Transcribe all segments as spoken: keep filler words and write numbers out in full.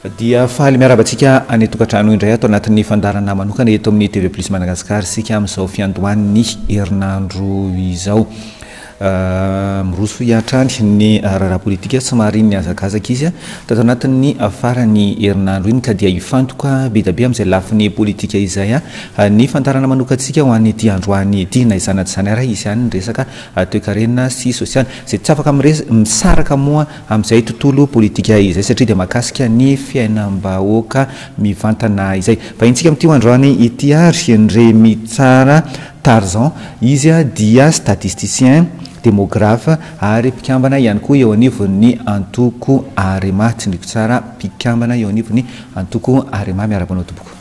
dia fahaly miarabantsika any tokantrano indray ato anatin'ny fandarana manokana eto amin'ny T V plus Madagasikara sika amin'izao fiandohan'ny herinandro izao miroso hiatrany ny raharaha politika somary ny azakazaka izy tato anatin'ny farany herinandro iny ka dia hifantoka be dia be amin'izay lafin'ny politika izay ny fandarana manokantsika ho an'ny ity androany ity na izany tsy izany ary izy ihany ny resaka toe-karena sy sosialy izay tsy afaka misaraka moa amin'izay tontolo politika izay satria dia mahakasika ny fiainam-bahoaka mivantana izay vahintsika amin'ity androany ity ary Ndremy Tsara Tarzan izy dia statisticien démographe ary mpikambana ihany koa eo anivon'ny antoko Arema tsindriko tsara mpikambana eo anivon'ny antoko Arema miarabanao tompoko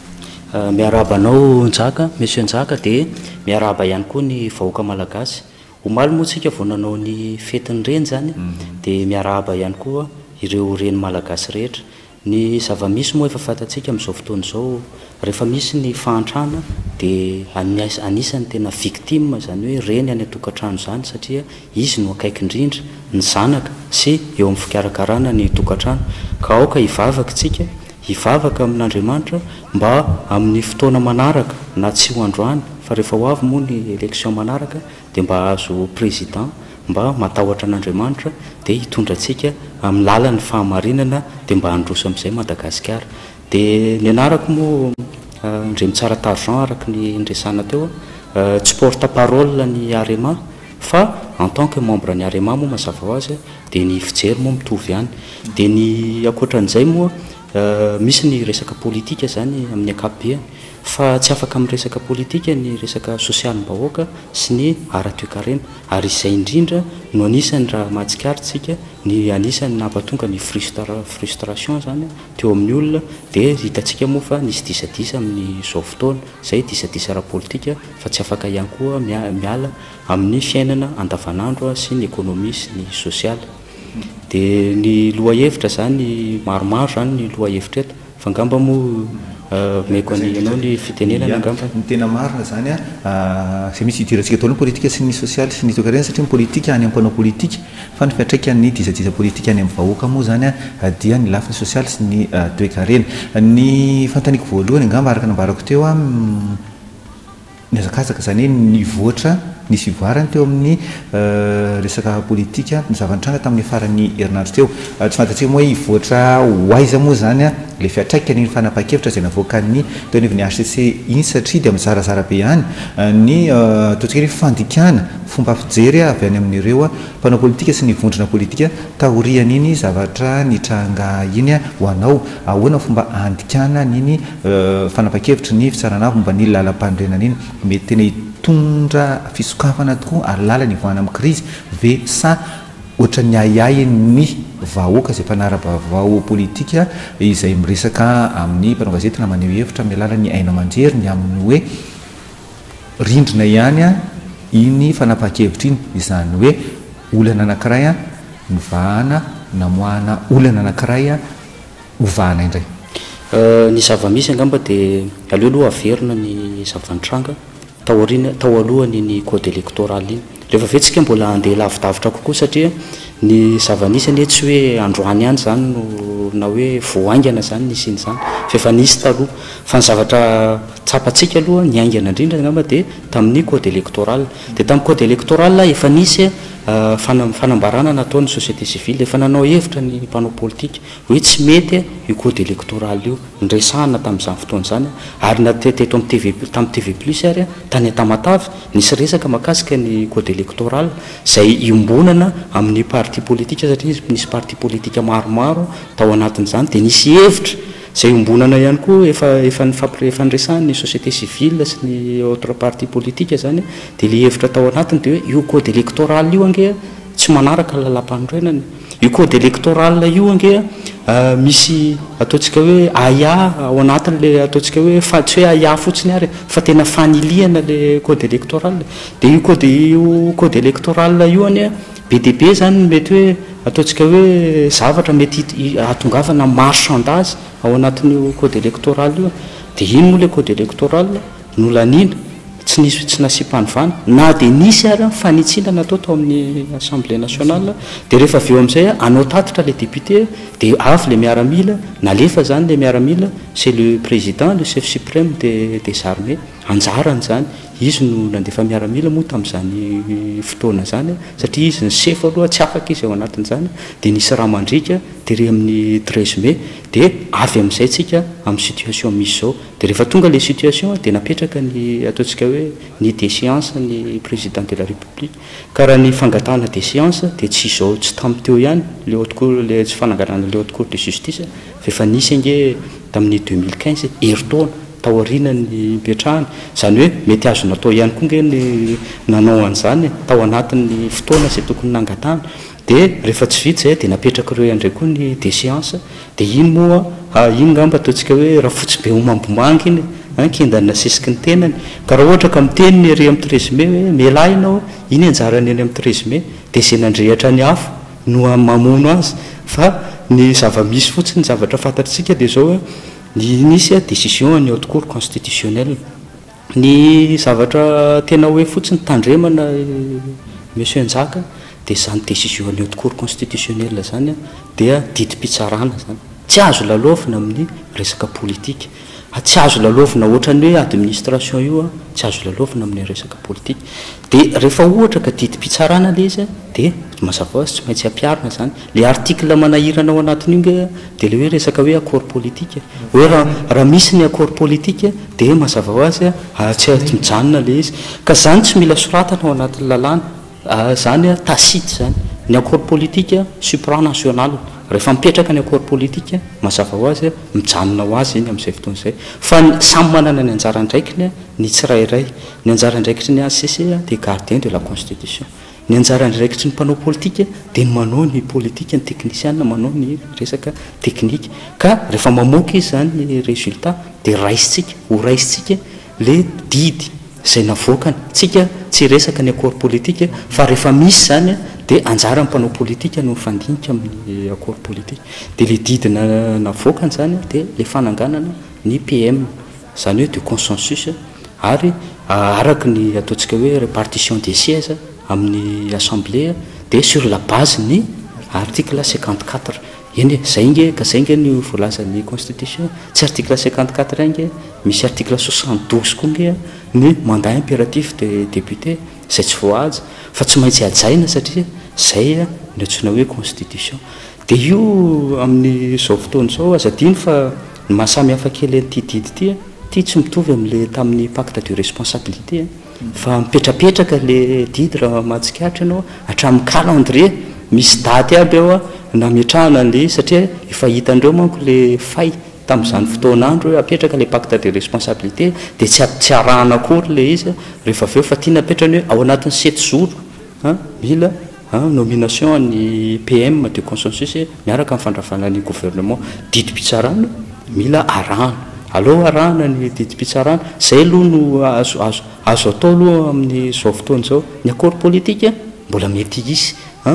miarabanao Njaka monsieur Njaka dia miaraba ihany koa ny vahoaka malagasy omaly moa tsika vao nanao ny fetiny reny zany dia miaraba ihany koa ireo reny malagasy rehetra ny zava-misy moa efa fantatsika amin'izao fotoana izao rehefa misy ny fahantrana dia anisany tena victime zany hoe reny any tokantrano zany satria izy no akaiky indrindra ny zanaka sy eo amin'ny fikarakarana ny tokantrano ka aoka hivavaka tsika hivavaka amin'Andriamanitra mba amin'ny fotoana manaraka na tsy ho androany fa rehefa ho avy moa ny élection manaraka dia mba azo président mba matahotra an'Andriamanitra dia hitondra antsika amin'ny lalan'ny fahamarinana dia mba handroso amin'izay Madagasikara dia ny anarako moa Ndremy Tsara Tarzan araka ny ndresana teo tsy porte-parole ny Arema fa en tant que membre ny Arema moa mazava ho azy dia ny fijery moa mitovy ihany dia ny ankoatran'izay moa misy ny resaka politika zany amin'ny ankapobeny fa tsy afaka amin'ny resaka politika ny resaka sosialim-bahoaka sy ny ara-toe-karena ary izay indrindra no anisany raha mahatsikaritsika ny anisany nampatonga ny frustration zany teo amin'ny olona dia hitantsika moa fa nisy disadisa amin'izao fotoana izay disadisa ara-politika fa tsy afaka ihany koa miala amin'ny fiainana andavanandro sy ny ekonomia sy ny sosialy dia ny lohahevitra zany maromaro zany ny lohahevitra eto fa ngamba moa meko anao ny fitenenana ngamba ny tena marina zany a zay misy hidirantsika ataon'ny politika sy ny sosialy sy ny toe-karena satria ny politika any ampanao politika fa ny fiatraikany disadisa politika any amin'ny vahoaka moa zany a dia ny lafiny sosialy sy ny toe-karena ny fantaniko voalohany ngamba araka nambarako teo a ny azakazaka zany ny voatra nisy ivoarany teo amin'ny resaka politika ny zavantranga tamin'ny farany herinandro teo tsy fantatsika moa ivoatra hoaiza moa zany a le fiatraikany ny fanapa-kevitra izay navoakan'ny teo anivon'ny H C C iny satria dia mizarazara be ihany ny ataontsika hoe fandikana fomba fijery avy any amin'ireo mpanao politika sy ny vondrona politika tahoriana iny zavatra nitranga iny ho anao ahoana fomba andikana niny fanapa-kevitra ny fitsarana momba ny lalam-pandrenana iny mety tena hitondra fisokafana tokoa ary lala ny voana amin'ny krizy ve sa ohatra ny ayay ny vahoaka izay mpanara-bavao politika izay miresaka amin'ny mpanao gazety na maneho hevitra amin'ny alalan'ny aina aman-jery ny amin'ny hoe rindrina ihany a iny fanapa-kevitra iny izany hoe olana anankiray a novahana namoahana olana anankiray a ovahana indray ny zava-misy angamba dia aleo aloha averina ny zavantranga taoriana tao alohany ny code électoral iny rehefa vetsika mbola andeha lavidavitra kokoa satria ny zava-nisany tsy hoe androany ihany zany no na hoe voaingana zany nisy iny zany fa efa nisy taloha fa ny zavatra tsapatsika aloha ny aingana indrindra ngamba dia tamin'ny code électoral dia tamin'ny code électoral efa nisy fanambarana nataon'ny société civile efa nanao hevitra ny mpanao politika hoe tsy mety io code électoral io ndresahana tamin'izany fotoana zany ary nateteto amin'ny tv tamin'ny T V plus ary tany Tamatavy nisy resaka mahakasika ny code électoral izay iombonana amin'ny parti politika satria nisy parti politika maromaro tao anatin'izany dia nisy hevitra izay ombonana ihany koa efa efa efa nresahany société civile sy ny autre parti politika zany dia le hevitra tao anatiny dia hoe io code électoral io ange tsy manaraka lalam-pandrenany io code électoral io ange misy ataontsika hoe aya ao anatin'le ataontsika hoe fa tsy hoe aya fotsiny ary fa tena faniliana le code électoral dia io code io code électoral io ane be dia be zany mety hoe ataontsika hoe zavatra mety atongavana marchandage ao anatin'io code électoral io dia iny moa le code électoral no lanina tsy nisy tsy nasimpanovana na dia nisy ary fanitsinana atao tao amin'ny assemblée nationale dia rehefa aveo amin'izay anao tatitra le député dia avy le miaramila nalefa zany le miaramila c'est le président le chef suprême de des armées anjarany zany izy no nandefa miaramila moa tamin'izany fotoana zany satria izy ny chef aloha tsy afaka izy ao anatin'izany dia nisy raha mandrika dia re amin'ny treize mai dia avy amin'izay tsika amin'ny situation misy zao dia rehefa tonga le situation dia napetraka ny ataontsika hoe ny déchéance ny président de la république ka raha ny fangatahana déchéance dia tsy izao tsy tamin'ny teo ihany le haute cour le tsy fananganana le haute cour de justice fa efa nisy ange tamin'ny deux mille quinze heritaona tao aoriana ny mipetrahany izany hoe mety azo natao ihany koa nge ny nanao an'izany tao anatin'ny fotoana izay tokony nangatahana dia rehefa tsy vita zay dia napetraka ireo andray koa ny déchéance dia iny moa iny ngamba ataontsika hoe raha fotsy be homambomanga iny ankendany nasesiky ny tenany ka raha ohatra ka miteny ny ry amin'ny treize mai hoe mialahy ianao iny anjarany eny amin'ny treize mai dia izay nandrehatra ny afo no mamono azy fa ny zava-misy fotsiny zavatra fantatritsika dia zao hoe ny nisy a décision ny haute cour constitutionnelle ny zavatra tena hoe fotsiny tandremana monsieur Nzaka dia zany décision ny haute cour constitutionnelle zany a dia didim-pitsarana zany tsy azo lalaovina amin'ny resaka politika tsy azo lalaovina ohatrany hoe administration io a tsy azo lalaovina amin'ny resaka politika dia rehefa ohatra ka didim-pitsarana le izy dia mazava azy tsy maintsy ampiarina zany le article manahirana ao anatin'io nge dia le hoe resaka hoe accord politique hoe raha raha misy ny accord politique dia mazava ho azy a tsy mijanona le izy ka zany tsy mila soratana ao anatin'ny lalàna zany a tacite zany ny accord politique supranational rehefa mipetraka ny accord politique mazava ho azy mijanona ho azy iny amin'izay fotoana izay fa samy manana ny anjara ndraikiny ny tsirairay ny anjara ndraikitry ny A C C dia gardien de la constitution ny anjara ndraikitry ny mpanao politique dia ny manao ny politique ny technicien manao ny resaka technique ka rehefa mamoaka izy zany ny résultat dia raisitsika ho raisitsika le didy izay navoakany tsika tsy resaka ny accord politique fa rehefa misy zany dia anjara mpanao politika no mifandinika amin'ny accord politique dia le didina navoakany zany dia le fananganana ny P M zany hoe de consensus ary araky ny ataontsika hoe répartition des sièges amin'ny assemblée dia sur la base ny article cinquante-quatre eny zay nge ka zay nge ny voalazan'ny constitution tsy article cinquante-quatre nge misy article soixante-douze koa nge ny mandat impératif de député zay tsy voahaja fa tsy maintsy ajaina satria zay a ny antsona hoe constitution dia io amin'ny zao fotoana zao azadiny fa ny mahasamy hafa kely an'ity didy ity ty tsy mitovy amin'le tamin'ny pacte de responsabilité fa mipetrapetraka le didy raha mahatsikatra ianao hatramin'ny calendrier misy daty aby ao a nametrahana an'le satria efa hitandreo manko le fay tamin'izany fotoanandro hoe apetraka le pacte de responsabilité dia tsy tsy arahana akory le izy rehefa aveo fa tia napetrany hoe ao anatin'ny sept jours mila nomination ny P M de consensus miaraka amin'ny fandravana ny gouvernement didim-pitsarana mila arahana aloha arahana ny didim-pitsarana zay aloha no azo azo azo atao aloha amin'ny zao fotoana zao ny accord politique mbola mety izy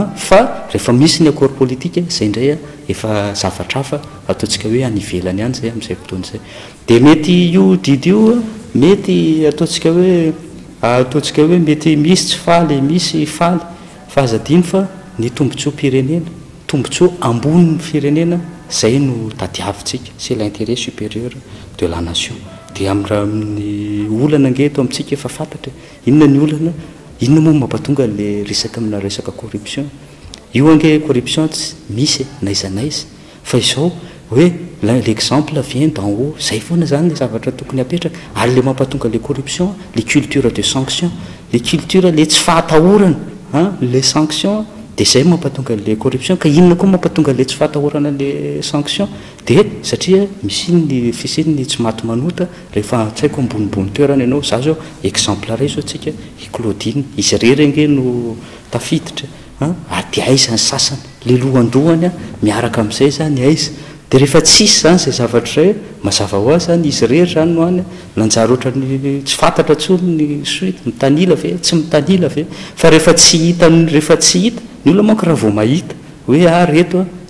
fa rehefa misy ny accord politique zay indray a efa zavatra hafa ataontsika hoe anivelany ihany zay amin'izay fotoana izay dia mety io didy io mety ataontsika hoe ataontsika hoe mety misy tsy faly misy faly fa azadiny fa ny tombontsoa pirenena tombontsoa ambonin'ny firenena zay no tadiavintsika c'est l'intérêt supérieur de la nation dia amin'ny olana ngeto amintsika efa fantatra inona ny olana inona moa mampatonga le resaka amina resaka corruption io ange corruption tsy misy naiza naiza fa izao hoe l'exemple vient d'en haut zay foana zany le zavatra tokony apetraka ary le mampatonga le corruption les cultures de sanction les cultures le tsy fahatahorana les sanctions dia zay mampatonga le corruption ka inona koa mampatonga le tsy fahatahorana le sanction dia satria misy ny fisiny tsy maty manota rehefa tsy haiko ambonimbony toerana ianao za zao exemple ray zao tsika i Claudine izy rerenge no tafiditra ary dia aiza ny sasany le lohandohany a miaraka amin'izay zany aiza dia rehefa tsisy zany zay zavatra zay mazava ho azy zany izy rery zany no any nanjary ohatrany tsy fantatra tsony ny suite mitanila ve tsy mitanila ve fa rehefa tsy hita rehefa tsy hita ny olona manko raha vao mahita hoe a reto a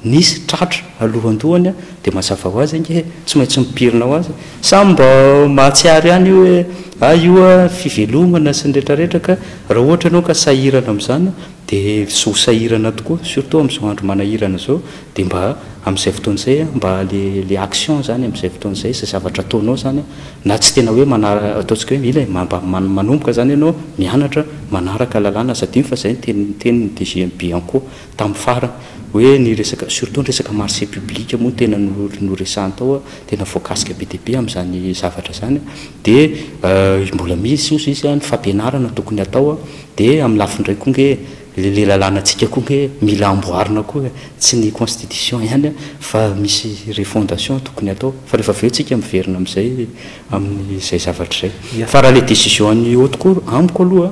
nisy tratra alohandohany a dia mazava ho azy ange tsy maintsy mipirina ho azy samy mba mahatsiary ihany io hoe a io a fivelomana sy ny rehetrarehetra ka raha ohatra ianao ka sahirana amin'izany dia sy ho sahirana tokoa surtout amin'izao andro manahirana zao dia mba amin'izay fotoan'izay a mba le le action zany amin'izay fotoan'izay zay zavatra ataonao zany na tsy tena hoe manara ataontsika hoe mila mba manomboka zany ianao mianatra manaraka lalàna sadim fa zay teny teny D G M B ankoa tamin'ny farany hoe ny resaka surtout ny resaka marché public moa tena no resahany tao a tena voakasika be dia be amin'izany zavatra zany dia mbola misy ozy izy a ny fampianarana tokony atao a dia amin'ny lafindray koa nge le lalàna antsika koa nge mila amboarina koa tsy ny constitution ihany a fa misy refondation tokony atao fa rehefa aveo tsika miverina amin'izay amin'izay zavatra zay fa raha le décision ny haute cour amiko aloha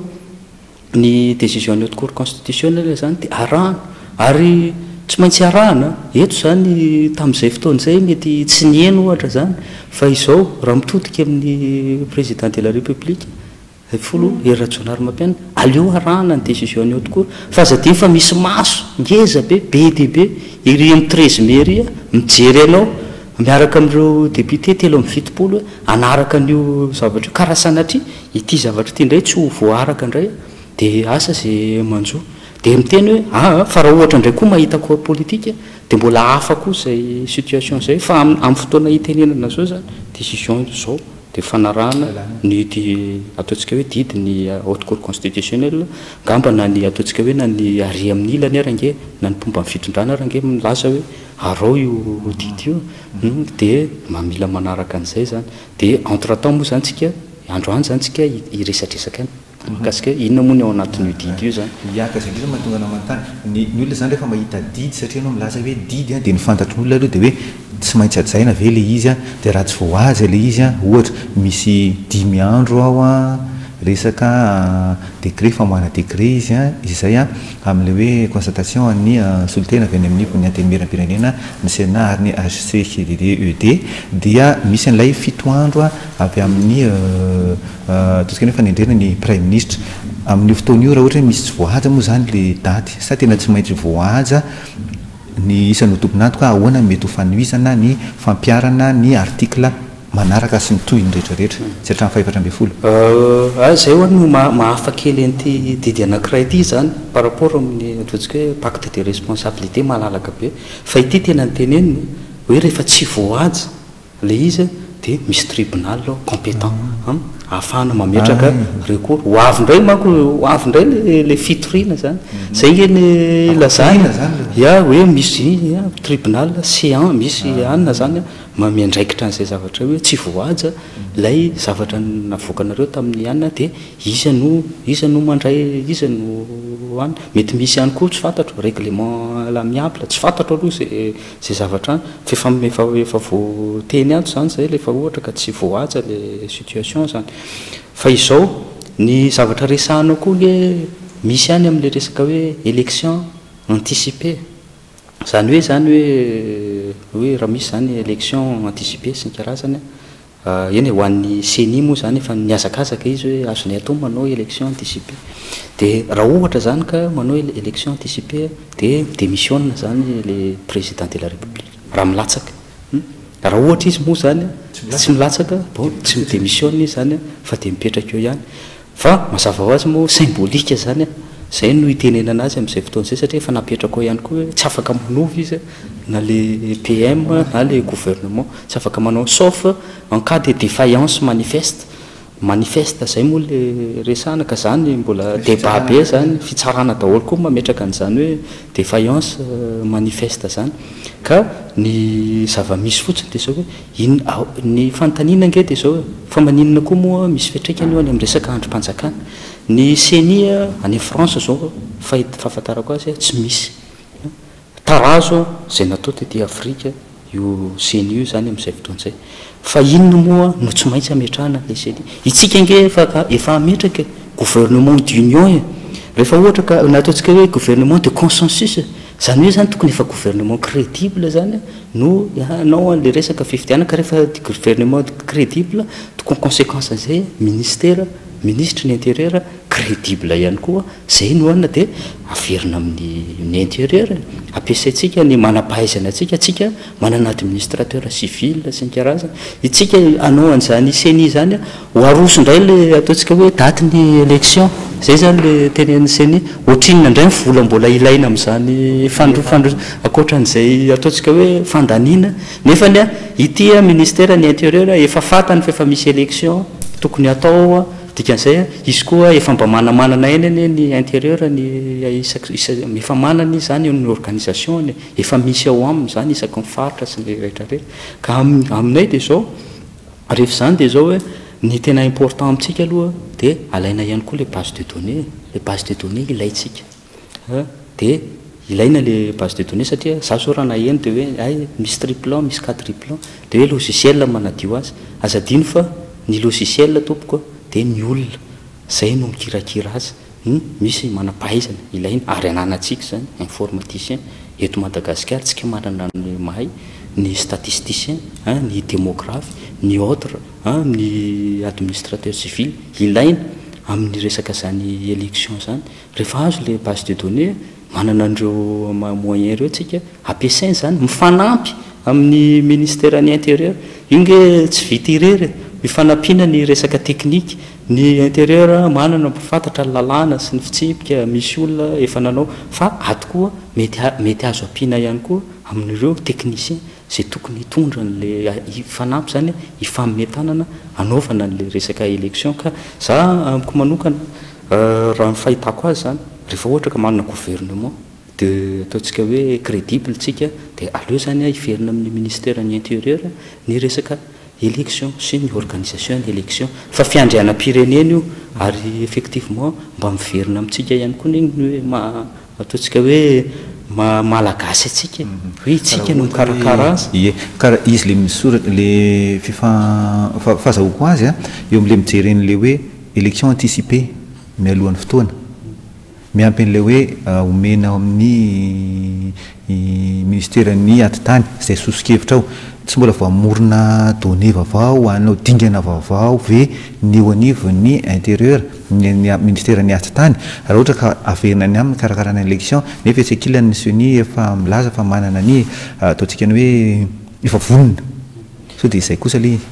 ny décision ny haute cour constitutionnelle zany dia arahana ary tsy maintsy arahana eto zany tamin'izay fotoan'izay mety tsy nieno ohatra zany fa izao raha mitodika amin'ny président de la république folo herinadjonary mampiana aleo arahana ny décision ny haute cour fa za dia fa misy maso ngeza be be dia be iry amin'ny treize mairie a mijery anao miaraka amin'ireo député telo amin'ny fitopolo anaraka an'io zavatra io karaha sanatria ity zavatra ity indray tsy ho voaraka indray dia asa zay manjo dia miteny hoe a fa raha ohatra indray koa mahita koa politika dia mbola hafa koa zay situation zay fa amin'ny fotoana hitenenana zao zany décision zao dia fanarahana ny ataontsika hoe didy ny haute cour constitutionnelle ngamba na ny ataontsika hoe na ny ary amin'ny ilany ara nge na ny mpomba ny fitondrana ara nge milaza hoe arao io didy io dia mamila manaraka an'izay zany dia entre temps moa zany tsika androany zany tsika iresatresaka any makasika inona moa ny ao anatin'io didy io zany iakazay izy mahatonga namantany ny olona zany rehefa mahita didy satria anao milaza hoe didy a dia nifantatry n'olona aloha dia hoe tsy maintsy ajaina ve le izy a dia raha tsy voazy le izy a ohatra misy dimy andro ao a resaka décret famoahana décret izy a izay a amin'le hoe constatation ny solitena avy any amin'ny ny antenimieram-pirenena ny sénat ary ny H C C D D E D dia misy an'ilay fito andro a avy amin'ny ataontsika hoe fanendrena ny prime ministre amin'ny fotoana io raha ohatra hoe misy tsy voahaja moa zany le daty sa tena tsy maintsy voahaja ny isan'ny tomponantoka ahoana mety ho fanoizana ny fampiarana ny article manaraka sy ny toy ny rehetrarehetra tsy hatrany faefatra amby folo zay ho no mahafa kely an'ity didy anankiray ity zany par rapport amin'ny ataontsika hoe pacte de responsabilité malalaka be fa ity tena nyteneniny hoe rehefa tsy voaja le izy dia misy tribunal compétent ahafahana mametraka recours ho avy indray manko ho avy indray le fitoriana zany zay nge ny lazana ya hoe misy tribunal séant misy anina zany mamiandraikitra n'izay zavatra hoe tsy voaja lay zavatra navoakanareo tamin'ny anina dia izy no izy no mandray izy no any mety misy ihany koa tsy fantatro règlement l'amiable tsy fantatro aloha zay zay zavatra any fa efa efa voateny anto zany zay lefa ohatra ka tsy voaja le situation zany fa izao ny zavatra resahanao koa nge misy ihany amin'le resaka hoe élection anticipée zany hoe zany hoe hoe raha misy zany élection anticipée sy ny karazany eny ho an'ny CENI moa zany efa niazakazaka izy hoe azonay atao manao élection anticipée dia raha ohatra zany ka manao élection anticipée dia démissionna zany le président de la république raha milatsaka raha ohatra izy moa zany tsy milatsaka bon tsy midémissionne izy zany fa dia mipetraka eo ihany fa mazava ho azy moa symbolika zany zay no itenenana azy amin'izay fotoan'izay satria efa napetraka ao ihany koa hoe tsy afaka manova izy na le P M na le gouvernement tsy afaka manao sauf en cas de défaillance manifeste manifeste zay moa le resahana ka zany mbola débat be zany fitsarana daholo koa mametraka an'izany hoe défaillance manifeste zany ka ny zava-misy fotsiny dia zao hoe in ny fanontaniana nge dia zao hoe fa maninona koa moa misy fiatraikany io any amin'ny resaka androm-panjakana ny CENI any France zao fahafantarako azy tsy misy tarazo zay natao tety Afrika io CENI io zany amin'izay fotoan'izay fa inona moa no tsy maintsy ametrahana le CENI itsika nge efa efa ametraka gouvernement d'union e rehefa ohatra ka nataontsika hoe gouvernement de consensus zany hoe zany tokony efa gouvernement crédible zany no anao an'le resaka fifidianana ka rehefa gouvernement crédible tokony conséquence an'izay ministère ministre ny intérieur crédible ihany koa zay noana dia averina amin'ny intérieur ampiasaintsika ny manampahaizana atsika tsika manana administrateur civil sy ny karazana itsika anao an'izany seni zany ho aroso indray le ataontsika hoe daty ny élection zay zany le tenen'ny seni ohatrinona indray mivola mbola ilaina amin'izany fandrofandro akoatran'izay ataontsika hoe fandaniana nefany a ity a ministère ny intérieur efa fatany fa efa misy élection tokony atao a dikan'izay izy koa efa mba manamanana eny eny ny intérieur ny efa manany zany ny organisation efa misy ao aminy zany isaky ny faritra sy ny rehetrarehetra ka aminay dia zao rehefa zany dia zao hoe ny tena important amintsika aloha dia alaina ihany koa le base de données le base de données ilaitsika dia ilaina le base de données satria za so raha naheno dia hoe ay misy triplan misy quatre triplan dia hoe logiciel manadio azy azadino fa ny logiciel tompoko dia ny olona zay no mikirakira azy misy manampahaizana ilaina ary ananatsika zany informaticien eto Madagasikara tsika manana ny mahay ny statisticien ny démographe ny autre ny administrateur civil ilaina amin'ny resaka zany élection zany rehefa azo le base de données manana an'ireo moyen ireo tsika ampiasaina zany mifanampy amin'ny ministère ny intérieur inge tsy vita irery mifanampiana ny resaka teknika ny intérieur manana mpifantatra lalàna sy ny fitsipika misy olona efa nanao fa ato koa mety mety azo ampiana ihany koa amin'ireo technicien zay tokony hitondra n'le fanampy zany ifamimetanana anaovana n'le resaka élection ka za amiko manokana raha ny fahitako azy zany rehefa ohatra ka manana gouvernement dia ataontsika hoe crédible tsika dia aleo zany hiverina amin'ny ministère ny intérieur ny resaka élection sy ny organisation ny élection fa fiandrianam-pirenena io ary effectivement mba miverina amintsika ihany koa neny hoe ma ataontsika hoe ma malagasy atsika hoe itsika no mikarakara azy ie karaha izy le misoratra le fifa fahazahoako azy a eo amin'le mijeren'le hoe élection anticipée mialohan'ny fotoana miampy an'le hoe omena amin'ny ministère ny atitany zay sosikevitra ao tsy mbola voamorona données vaovao anao dingana vaovao ve ny eo anivo ny intérieur ny ministère ny atitany raha ohatra ka averina ny aminy karakarana élection nefa etsakilany ny seni efa milaza fa manana ny ataontsika ny hoe efa vonona so dia izay kosa le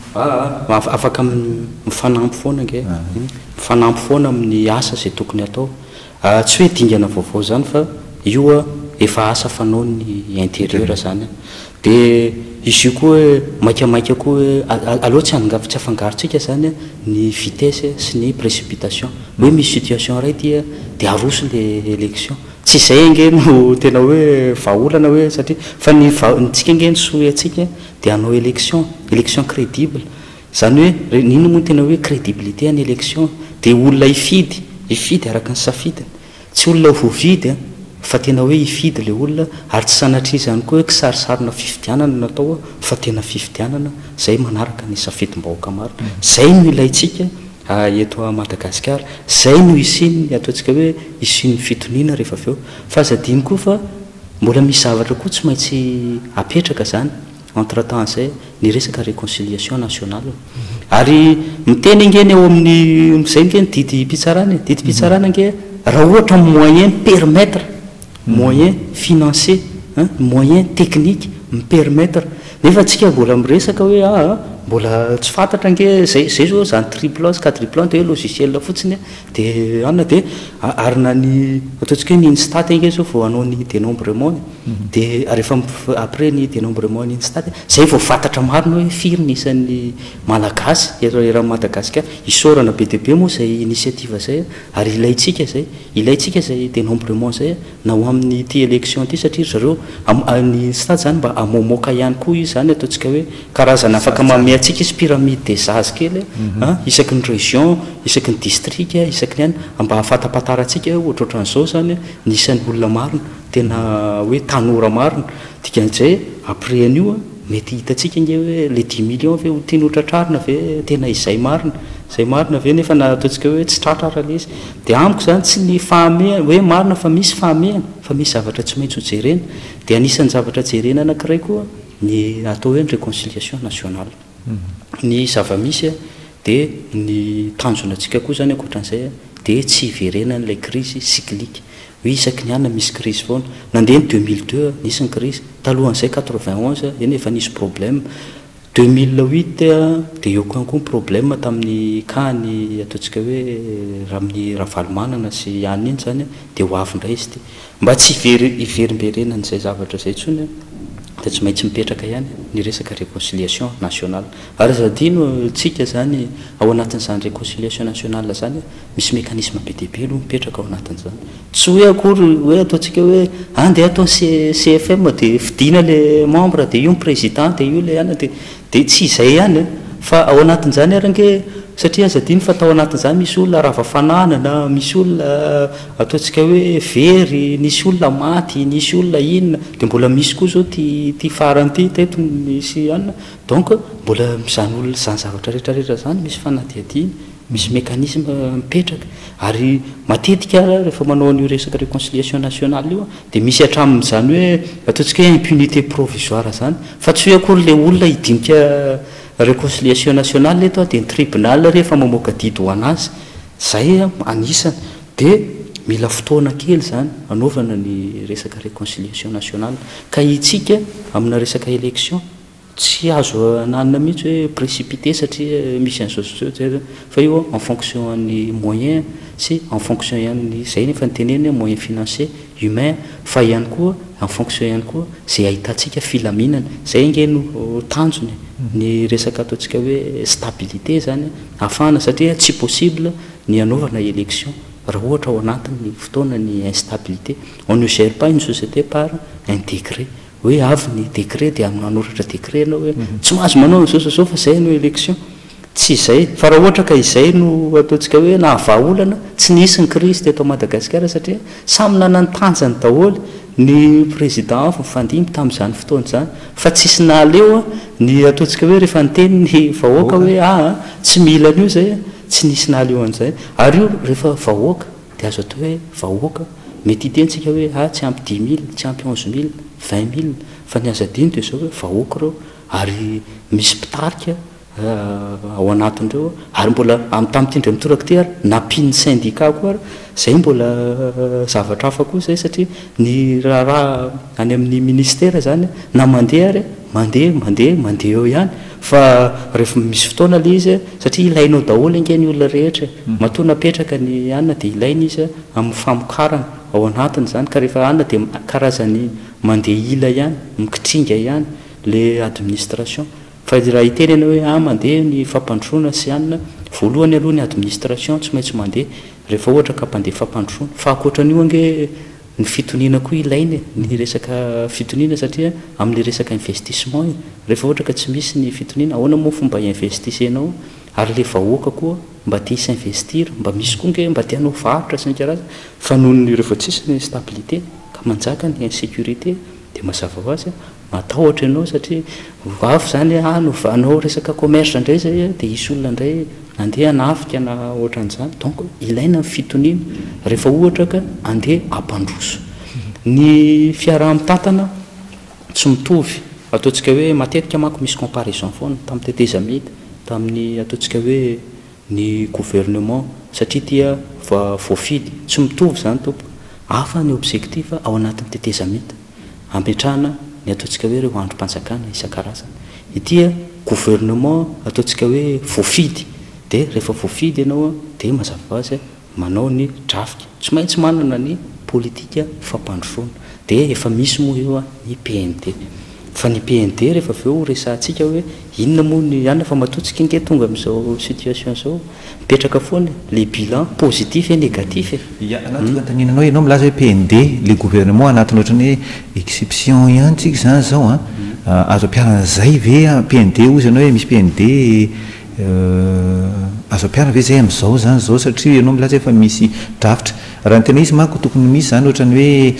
afaka mifanampy foana nge mifanampy foana amin'ny asa zay tokony atao tsy hoe dingana vaovao zany fa io efa asa fanao ny intérieur zany dia izy io koa hoe maikamaika koa hoe aloha tsy angavy tsy afangarotsika zany ny vitesse sy ny précipitation hoe misy situation ray dia dia aroso le élection tsy izay nge no tena hoe vahaolana hoe satria fa ny ntsika nge ny soe atsika dia anao élection élection crédible zany hoe nino moa tena hoe crédibilité any élection dia olona ifidy ifidy araka ny safidiny tsy olona voavidy fa tena hoe ifidy le olona ary tsy sanatrizany koa hoe kisarisarina fifidianana natao fa tena fifidianana zay manaraka ny safidim-bahoaka maro zay no ilaitsika eto a Madagasikara zay no isiny ataontsika hoe isiny fitoniana rehefa aveo fa zadiny koa fa mbola misy zavatra koa tsy maintsy apetraka zany entre temps zay ny resaka réconciliation nationale ary miteny ngeny eo amin'ny zay nge ny didy mpitsarana didy mpitsarana nge raha ohatra moyen permettre moyen financier moyen technique mipermettre nefa tsika mbola miresaka hoe a mbola tsy fantatra nge zay zay zao zany triplan quatre triplan dia hoe logiciel fotsiny dia anna dia arina ny ataontsika hoe ny instat nge zao vao anao ny dénombrement dia rehefa après ny dénombrement ny instat zay vao fantatra marina hoe firy nisan'ny malagasy eran'ny Madagasikara isorana be dia be moa zay initiative zay ary ilaitsika zay ilaitsika zay dénombrement zay na ho amin'ny ty élection ty satria zareo ny instat zany mba amomoaka ihany koa izy zany ataontsika hoe karazana afaka mame atsika izy pyramide des âges kely isaky ny région isaky ny district isaky ny any mba afatapataratsika ohatrohatran'izao zany nisan'ny olona marina tena hoe tanora marina dikan'izay après an'io mety hitatsika nge hoe le dix millions ve tiany hotratrarina ve tena izay marina zay marina ve nefa na ataontsika hoe tsy tratrara le izy dia amiko zany tsy ny fahamehana hoe marina fa misy fahamehana fa misy zavatra tsy maintsy hojerena dia anisan'ny zavatra jerena anankiray koa ny atao hoe ny réconciliation nationale ny zava-misy dia ny tanjona antsika koa zany akoatran'izay dia tsy hiverenan'ilay crise cyclique hoe isaky ny anina misy crise foana nandeha ny deux mille deux nisy ny crise talohan'izay quatre-vingt onze eny efa nisy problème deux mille huit dia eo koa koa problème tamin'ny kany ataontsika hoe raha amin'ny ravalomanana sy ihany iny zany dia ho avy indray izy ty mba tsy hiverimberenan'izay zavatra izay ntsony dia tsy maintsy mipetraka ihany ny resaka réconciliation nationale ary zadino tsika zany ao anatin'izany réconciliation nationale zany misy mécanisme be deaibe aloha mipetraka ao anatin'izany tsy hoe akory hoe ataontsika hoe andeha atao C F M dia fidina le membre dia io président dia io le ihany dia dia tsy izay ihany fa ao anatin'izany arange satria azadiny fa tao anatin'izany misy olona ravafananana misy olona ataontsika hoe very nisy olona maty nisy olona inona dia mbola misy koa zao ty ty faran'ity teto misy anina donc mbola mizany olona zany zavatra rehetrarehetra zany misy fanadiadiny misy mécanisme mipetraka ary matetika rehefa manao an'io resaka réconciliation nationale io dia misy hatramin'izany hoe ataontsika hoe impunité provisoire zany fa tsy hoe akory le olona hidinika réconciliation nationale le to dia ny tribunal rehefa mamoaka didy ho anazy zay anisany dia mila fotoana kely zany anaovana ny resaka réconciliation nationale ka itsika amina resaka élection tsy azo ananina mihitsy hoe précipité satria misy an'izao fa io en fonction ny moyen sy en fonction ihany zay nefa nyteneny moyen financier humain fa ihany koa en fonction ihany koa zay ahitantsika filaminana zay nge no tanjony ny resaka ataontsika hoe stabilité zany afana satria tsy possible ny anaovana élection raha ohatra ao anatin'ny fotoana ny instabilité on ne gère pas une société par un décret hoe avy ny décret dia manoratra décret anao hoe tsy mahazo manao nzao fa zay no élection tsy izay fa raha ohatra ka izay no ataontsika hoe nahavaolana tsy nisy ny crise teto Madagasikara satria samy nanany tanjany daholo ny président avy mifandimby tamin'izany fotoana zany fa tsisy naleo ny ataontsika hoe rehefa niteny ny vahoaka hoe ah tsy mila an'io zay tsy nisy naleo an'izay ary io rehefa vahoaka dia azo atao hoe vahoaka mety hitentsika hoe ah tsy ampy dix mille tsy ampy onze mille vingt mille fa ny azadiny dia zao hoe vahoaka reo ary misy mpitarika ao anatin'ireo ary mbola tamin'itindry mitoraka ty ary nampiny syndicat koa ary zay mbola zavatra hafa koa zay satria ny raharaha any amin'ny ministère zany na mandeha ary mandeha mandeha mandeha eo ihany fa rehefa misy fotoana le izy satria ilainao daholo inge ny olona rehetra matoa napetraka ny anina dia ilaina izy amin'ny famokarana ao anatiny zany ka rehefa anina dia karazany mandeha ila ihany mikitringa ihany le administration fa raha hiteny ianao hoe ah mandeha ny fampandrosoana sy anina voalohany aloha ny administration tsy maintsy mandeha rehefa ohatra ka mpandeha fampandrosoana fa akoatran'io ange ny fitoniana koa ilainy ny resaka fitoniana satria amin'ny resaka investissement io rehefa ohatra ka tsy misy ny fitoniana ahoana moa fomba investisenao ary le vahoaka koa mba tia s'investir mba misy koa nge mba tianao varotra sy ny karaza fa noho ny rehefa tsisy ny stabilité ka manjaka ny insécurité dia mazava ho azy matahotra ianao satria avy zany ano anao resaka commerce indray zay dia isy olona indray andeha anafika na ohatran'izany donc ilaina ny fitoniana rehefa ohatra ka andeha ampandroso ny fiaraha-mitantana tsy mitovy ataontsika hoe matetika manko misy comparaison foana tamin'ny tetezamity tamin'ny ataontsika hoe ny gouvernement satria tia voafidy tsy mitovy zany tompo hafa ny objectif ao anatin'ny tetezamity ametrahana ny ataontsika hoe reo androm-panjakana isan-karazana itya gouvernement ataontsika hoe voafidy dia rehefa voafidy ianao dia mazava azy manao ny drafika tsy maintsy manana ny politika fampandrosoana dia efa misy moa eo ny P N D fa ny P N D rehefa avy eo resahantsika hoe inona moa ny anina fa matotsika inge tonga amin'izao situation zao mipetraka foana le bilan positif et négatif ia anaty fantaninanao ianao milaza hoe P N D le gouvernement anatin'ny ohatrany hoe exception ihany tsika zany zao a azo ampiaran'izay ve P N D ozy ianao hoe misy P N D azo ampiarana ve zay amin'izao zany zao satria ianao milaza efa misy drafitra raha ny tena izy manko tokony misy zany ohatrany hoe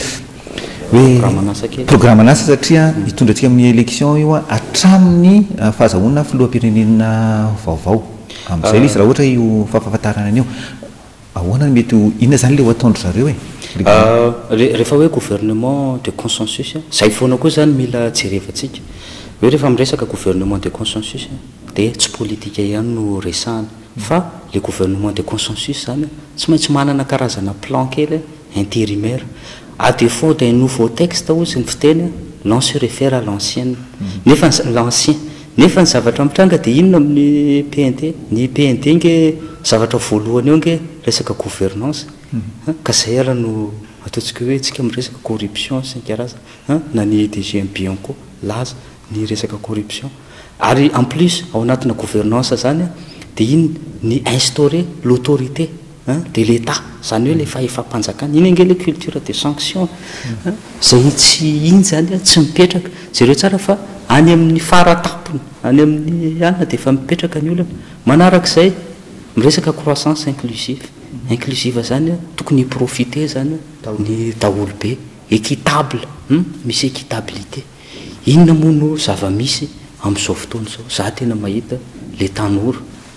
hoe programme anasa satria hitondra atsika amin'ny élection io a hatramin'ny fahazahoana filoham-pirenena vaovao amin'izay le izy raha ohatra io fahafahafantarana an'io ahoana ny mety inona zany le ho ataondro zareo e rehefa hoe gouvernement de consensus zay foana koa zany mila jerevantsika hoe rehefa miresaka gouvernement de consensus dia tsy politika ihany no resahana fa le gouvernement de consensus zany tsy maintsy manana karazana plan kely intérimaire à défaut d'un nouveau texte ozy ny fiteny l'on se réfère à l'ancienne nefa l'ancien nefa ny zavatra mitranga dia inona amin'ny P N D ny P N D nge zavatra voalohany eo nge resaka gouvernance ka zay ara no ataontsika hoe tsika miresaka corruption sy ny karazana na ny D G M Bianco laza ny resaka corruption ary en plus ao anatina gouvernance zany dia iny ny instaurer l'autorité de l'État zany hoe le fahefa-mpanjakana iny nge le culture de sanction zay tsy iny zany tsy mipetraka zareo tsara fa any amin'ny faratapony any amin'ny alina dia efa mipetraka ny olona manarak'izay miresaka croissance inclusive inclusive zany tokony profiter zany ny daholo be équitable misy équitabilité inona moa no zava-misy amin'izao fotoana zao za tena mahita le tanora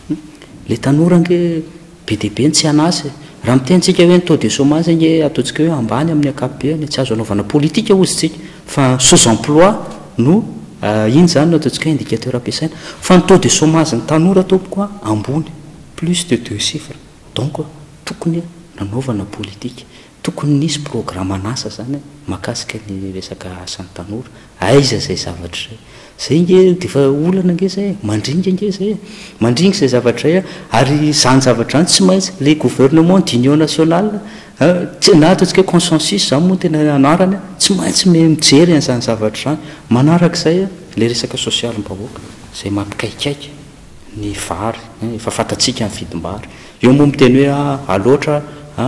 le tanora nge be dia be ny tsy anasy raha mitentsika hoe ny taux de chômage nge ataontsika hoe ambany amin'ny ankapobeny tsy azo anaovana politika ozytsika fa sous emploi no iny zany no ataontsika hoe indicateur ampiasaina fa ny taux de chômage ny tanora tompokoa ambony plus de deux chiffres donc tokony nanaovana politika tokony nisy programme anasa zany makasika ny resaka asan'ny tanora aiza zay zavatra zay zay nge dia efa olana nge zay mandringa nge zay mandringa zay zavatra zay ary zany zavatra zany tsy maintsy le gouvernement d'union nationale na ataontsika hoe consensus zany moa tena anarany tsy maintsy mijery an'izany zavatra zany manarak'izay le resaka social-mbahoaka zay mampikaikaiky ny vary efa fantatsika ny vidim-bary eo moa miteny hoe aloatra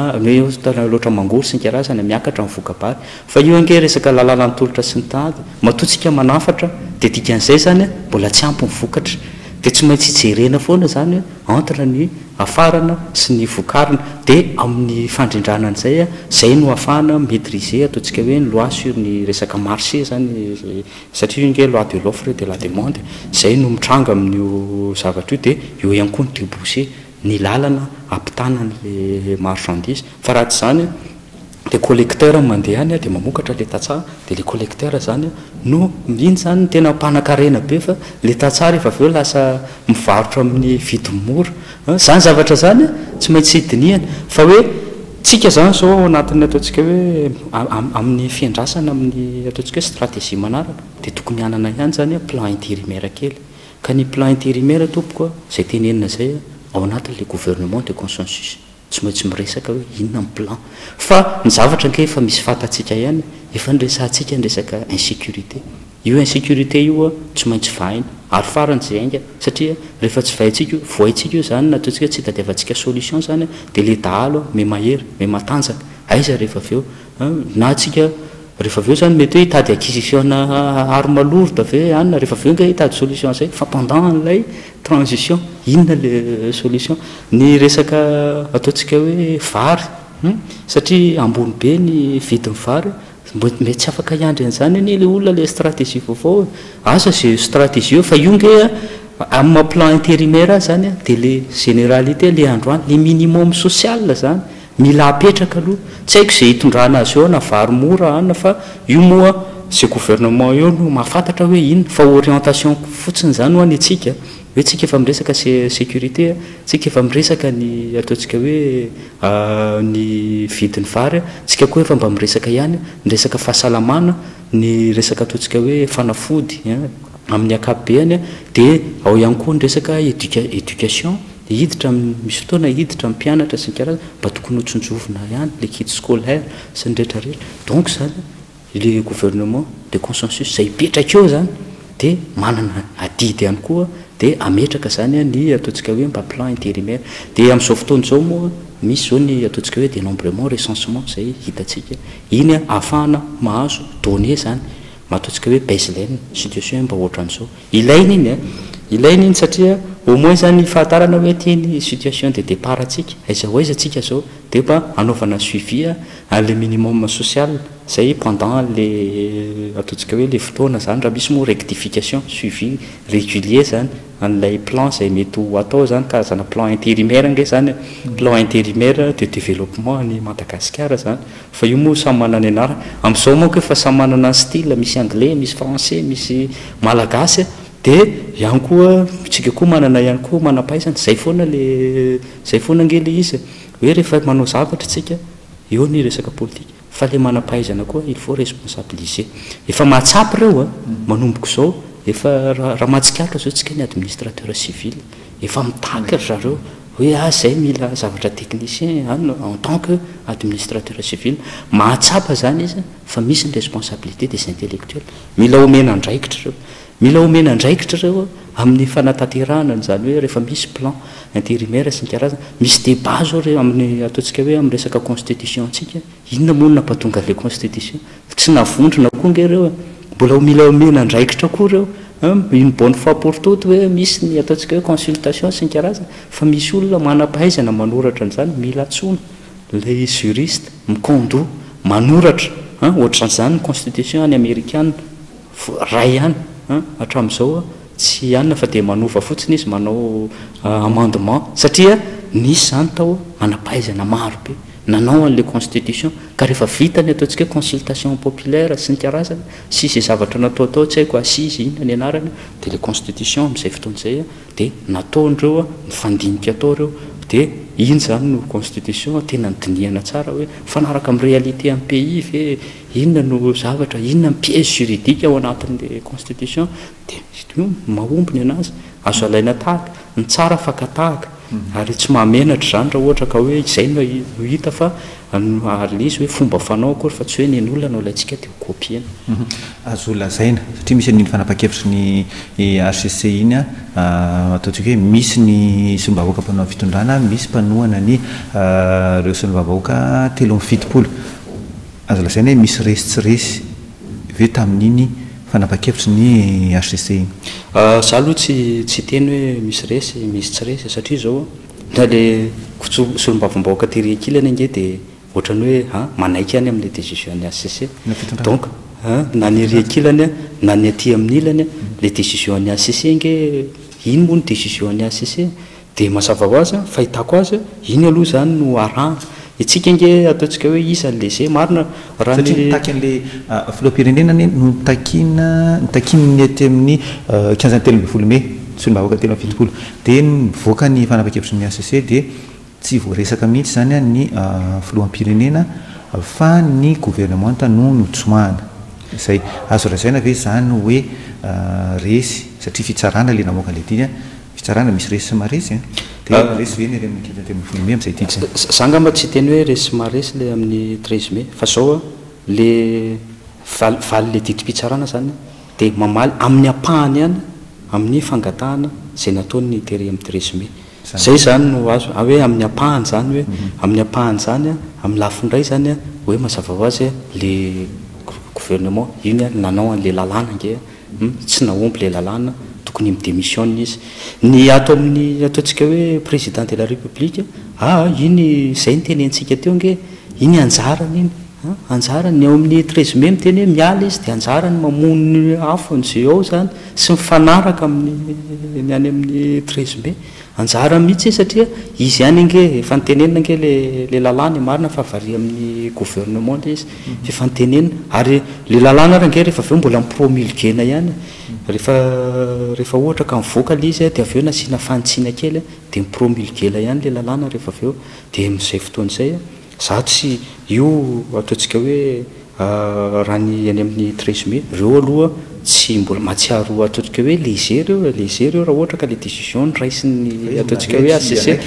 loatra mangory sy ny karazana miakatra ny vokabary fa io nge resaka lalàna nytolotra sy ny tady matotsika manafatra dia dikan'izay zany mbola tsy ampy ny vokatra dia tsy maintsy hijerena foana zany entre ny afarana sy ny vokarina dia amin'ny fandrindrana an'izay zay no ahafahana maîtriser ataontsika hoe ny loi sur ny resaka marché zany satria nge loi de l'offre de la demande zay no mitranga amin'io zavatra io dia eo ihany koa ny débouché ny lalana ampitanan'le marchandise fa raha tsy zany dia collecteur mandeha any dia mamokatra le tatsara dia le collecteur zany no iny zany ny tena mpanakarena be fa le tatsara efa aveo lasa mivarotra amin'ny vidimora zany zavatra zany tsy maintsy hidiniana fa hoe tsika zany zao ao anatin'ny ataontsika hoe amin'ny fiandrasana amin'ny ataontsika hoe stratégie manaraka dia tokony hanana ihany zany plan intérimaire kely ka ny plan intérimaire tompoka zay tenenina zay ao anatin'le gouvernement de consensus tsy maintsy miresaka hoe inona ny plan fa ny zavatra nke efa misy fantatsika ihany efa nyresantsika ny resaka insécurité io insécurité io tsy maintsy vaina ary farany zay ainga satria rehefa tsy vaintsika io voaitsika io zany nataontsika tsy tadiavantsika solution zany dia le dahalo me mahery me matanjaka aiza rehefa aveo na atsika rehefa aveo zany mety hoe hitady acquisition arme lourde ave anina rehefa aveo nga hitady solution zay fa pendant n'lay transition inona le solution ny resaka ataontsika hoe vary satria ambony be ny vidiny vary mety tsy afaka hiandry an'izany ny le olona le stratégie vaovao asa zay stratégie eo fa io nge amin'ny plan intérimaire zany dia le généralité le androany le minimum social zany mila apetraka aloha tsy haiko zay hitondrana azy eo na vary mora anina fa io moa zay gouvernement eo no mahafantatra hoe inona fa orientation fotsiny zany ho any atsika hoe tsika efa miresaka sécurité tsika efa miresaka ny ataontsika hoe ny vidiny vary tsika koa efa mba miresaka ihany ny resaka fahasalamana ny resaka ataontsika hoe fanafody amin'ny ankapobeny dia ao ihany koa ny resaka éducation hiditra misy fotoana hiditra mpianatra sy ny karazana mba tokony hotsonjovina ihany le kit scolaire sy ny rehetrarehetra donc zany le gouvernement de consensus zay hipetraka eo zany dia manana adidy ihany koa dia ametraka zany ny ataontsika hoe mba plan intérimaire dia amin'izao fotoana zao moa misy zao ny ataontsika hoe dénombrement recensement zay hitatsika iny ahafahana mahazo donné zany mataontsika hoe baseline situation mba ohatran'izao ilaina iny a ilaina iny satria au moins zany fahatarana hoe tiany situation de départ atsika aiza ho aiza atsika zao dia mba anaovana suivi le minimum social zay pendant le ataontsika hoe le fotoana zany raha misy moa rectification suivi régulier zany an'ilay plan zay mety ho atao zany karazana plan intérimaire nge zany plan intérimaire de développement ny Madagasikara zany fa io moa samy manana ny anarany amin'izao moa ko efa samy manana ny style misy anglais misy français misy malagasy dia ihany koa tsika koa manana ihany koa manam-pahaizana zay foana le zay foana nge le izy hoe rehefa manao zavatra tsika eo ny resaka politika fa le manam-pahaizana koa il faut responsabiliser efa mahatsapy ireo a manomboko zao efa raha matsikatra zao tsika ny administrateur civil efa mitakatra zareo hoe a zay mila zavatra technicien any en tant que administrateur civil mahatsapa zany izy fa misy ny responsabilité des intellectuels mila omena andraikitra reo mila omena andraikitra reo amin'ny fanatanterahana zany hoe rehefa misy plan intérimaire sy ny karazana misy débat zao reo amin'ny ataontsika hoe amin'ny resaka constitution antsika inona moa nampatonga le constitution tsy navondrona koa nge reo mbola mila omena andraikitra koa reo une bonne fois pour toutes hoe misy ny ataontsika hoe consultation sy ny karazana fa misy olona manam-pahaizana manoratra an'izany mila tsona le juriste mikondo manoratra ohatran'izany ny constitution any américaine ray ihany hatramin'izao tsy ihanina fa dia manova fotsiny izy manao amendement satria nisy zany tao manam-pahaizana maro be nanao an'le constitution ka rehefa vita ny ataontsika hoe consultation populaire sy ny karazana sisy zavatra natao tao tsy haiko asisy inona ny anarany dia le constitution amin'izay fotoan'izay dia nataondreo nifandinika atao reo dia iny zany no constitution tena nydinihana tsara hoe fanaraka amin'ny réalité amin'ny pays ve inona no zavatra inona ny pièce juridique ao anatin'le constitution dia mahombony anazy azo alaina tahaka ny tsara fakatahaka ary tsy mahamenatra zany raha ohatra ka hoe izay no hita fa ary izy hoe fomba fanao akory fa tsy hoe ny olona no laitsika dia kopiena azo lazaina satria misy niny fanapa-kevitra ny R C C iny a ataontsika hoe misy ny solombahoaka mpanao fitondrana misy mpanohana ny reo solombahoaka telo amin'ny fitopolo azo lazaina hoe misy resy tsy resy ve tamin'iny fanapa-kevitra ny R C C iny za aloha tsy tsy teny hoe misy resy misy tsy resy satria zao na le solombavambahoaka terekilana nge dia ohatrany hoe a manaiky any amin'le décision ny R C C donc na ny rekilany na ny aty amin'ny ilany le décision ny R C C nge iny moa ny décision ny R C C dia mazava ho azy fahitako azy iny aloha zany no arahana itsika nge ataontsika hoe isa lese marina raha nitaky an'le filoam-pirenena ny no takina nitakiny ny aty amin'ny quinze telo amby folo mai solombahoaka telo amby fitopolo dia nivoaka ny fanapa-kevitra ny R C C dia tsy voaresaka mihitsy zany a ny filoam-pirenena fa ny gouvernement no notsoahana zay azo razaina ve zany hoe resy satria fitsarana le namoaka le diny a fitsarana misy resy sy maresy dia resy ve ny amin'ny quinze telo amby folo mai amin'izay titsy za ngamba tsy teny hoe resy maresy le amin'ny treize mai fa zao a le valy le didim-pitsarana zany dia mamaly amin'ny ampahany ihany amin'ny fangatahana zay nataony tery amin'ny treize mai zay zany no azo hoe amin'ny ampahany zany hoe amin'ny ampahany zany a amin'ny lafindray zany a hoe mazava ho azy le gouvernement iny a nanao an'le lalàna nge tsy nahomby le lalàna tokony midémissionne izy ny ato amin'ny ataontsika hoe président de la république a iny zay ny tenentsika teo nge iny anjarany iny anjarany ao amin'ny treize mai miteny hoe miala izy dia anjarany mamono afony zay ao zany sy mifanaraka amin'ny ny any amin'ny treize mai anjara mihitsy satria izy ihany nge efa nitenenina nge le le lalàna marina fa vari amin'ny gouvernement le izy efa nitenenina ary le lalàna raha nge rehefa aveo mbola mipromulguena ihany rehefa rehefa ohatra ka mivoaka le izy dia aveo nasiana fanitsina kely dia mipromulguena ihany le lalàna rehefa aveo dia amin'izay fotoan'izay za tsy io ataontsika hoe raha ny any amin'ny treize mai reo aloha tsy mbola mahatsiaro ataontsika hoe léger reo léger reo raha ohatra ka le décision nraisiny ataontsika hoe R C C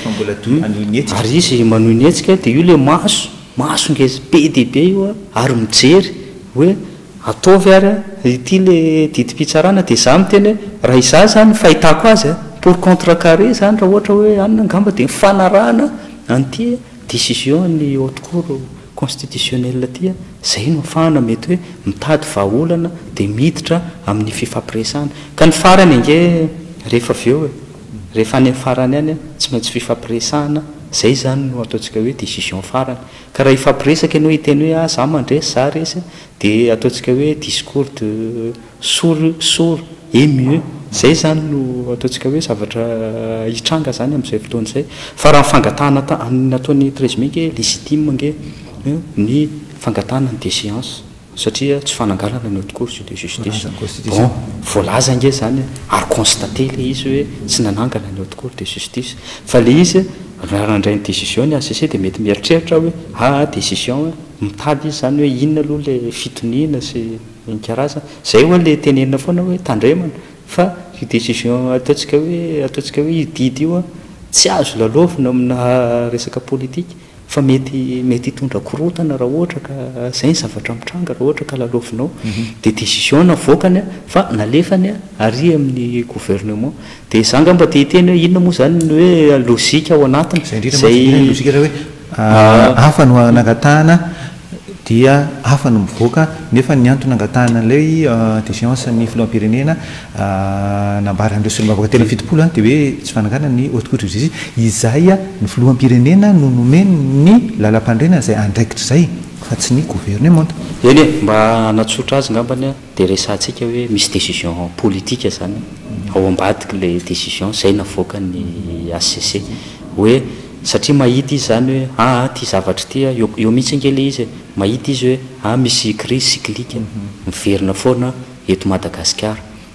ary izy manohy ny hetsika dia io le maso maso ngeza be dia be io ary mijery hoe ataovy ary ity le didim-pitsarana dia za miteny raha iza zany fahitako azy pour contrecarrer zany raha ohatra hoe anina angamba dia mifanarahana an'ity décision ny haute cour constitutionnelle aty zay no afahana mety hoe mitady vahaolana dia miditra amin'ny fifampiresahana ka ny farany nge rehefa aveo rehefa any amin'ny farany any tsy maintsy fifampiresahana zay zany no ataontsika hoe décision farany ka raha ifampiresaka ianao hiteny hoe a za mandresy za resy dia ataontsika hoe discours de sourd sourd et mieux zay zany no ataontsika hoe zavatra hitranga zany amin'izay fotoan'izay fa raha fangatahana nataony treize mai nge légitime nge ny fangatahana ny déchéance satria tsy fananganana ny haute cour de justice bon voalaza nge zany ary constate le izy hoe tsy nanangana ny haute cour de justice fa le izy raha ndray ny décision ny A C C dia mety mieritreritra hoe a décision mitady izy zany hoe inona aloha le fitoniana sy nikaraza zay hoe le tenenina foana hoe tandremana fa décision ataontsika hoe ataontsika hoe ididy io a tsy azo lalovina amina resaka politika fa mety mety hitondra korotana raha ohatra ka zay ny zavatra mitranga raha ohatra ka lalovinao dia décision navoakany fa nalefany ary amin'ny gouvernement dia za ngamba dia hiteny hoe inona moa zany hoe lozika ao anatiny zay lozika raha hoe hafa no nangatahana dia hafa no mivoaka nefa ny antony nangatahana ilay déciance ny filoam-pirenena nambaran'ireo solombavaka tena fitopolo dia hoe tsy fanangana ny haute cour de justice izay a ny filoam-pirenena no nomeny ny lalam-pandrenana zay andraikitra zay fa tsy ny gouvernement eny e mba anatsotra azy ngambany a dia resantsika hoe misy décision politique zany ao ambadiky le décision zay navoaka ny A C C hoe satria mahita izy zany hoe a ty zavatra ty a eo mihitsy ngele izy mahita izy hoe a misy crise cyclique miverina foana eto Madagasikara